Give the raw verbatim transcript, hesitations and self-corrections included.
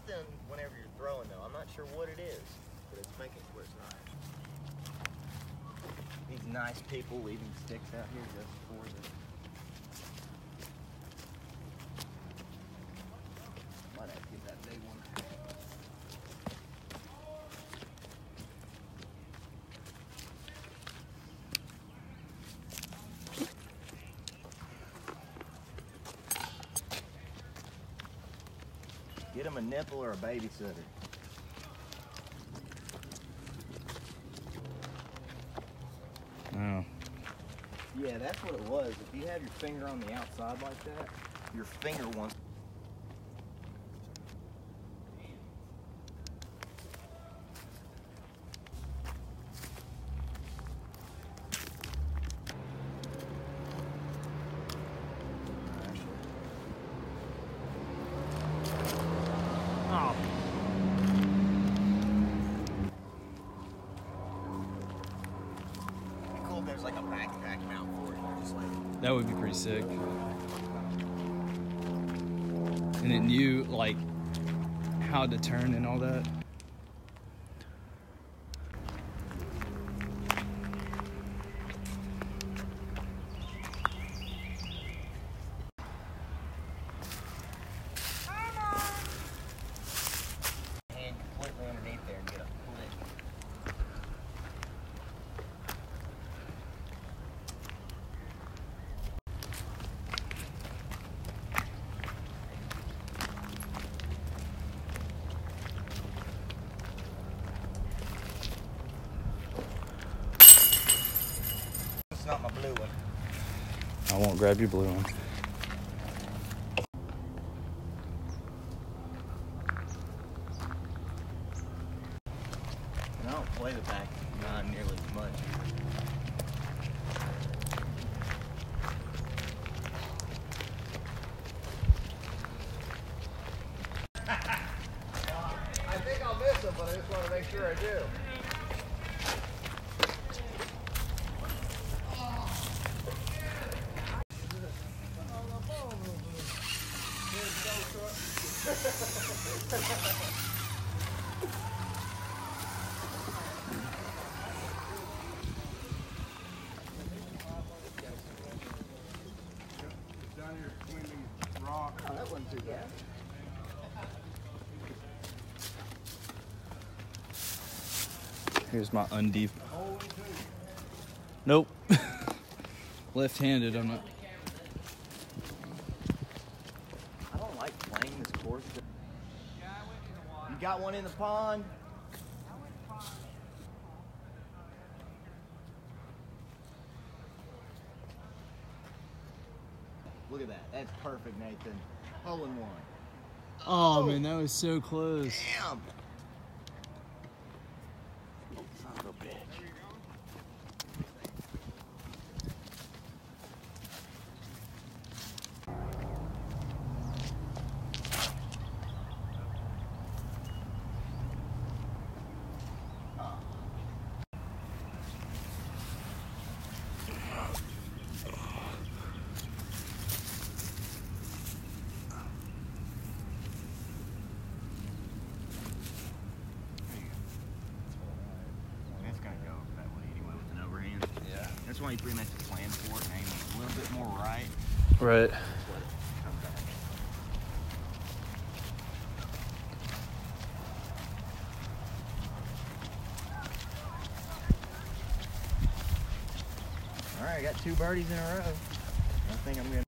something whenever you're throwing though. I'm not sure what it is, but it's making it where it's not. These nice people leaving sticks out here just for this. Might have to get that big one. Get him a nipple or a babysitter. Oh. Yeah, that's what it was. If you have your finger on the outside like that, your finger wants. Oh. Cool if there's like a backpack mount for it. Just like That would be pretty sick. And it knew like how to turn and all that. hand completely underneath there and get a click. It's not my blue one. I won't grab your blue one. And I don't play the back nine nearly as much. I think I'll miss them, but I just want to make sure I do. Down here between these rocks. Oh, that wasn't too bad. Here's my undie. Nope. Left-handed, I'm not. I don't like playing this course. You got one in the pond? Look at that. That's perfect, Nathan. Hole in one. Oh, man, that was so close. Damn! Son of a bitch. That's gonna go that way anyway with an overhand. Yeah. That's why you pretty much plan for it and aim a little bit more right. Right. Just let it come back. All right, I got two birdies in a row. I think I'm gonna.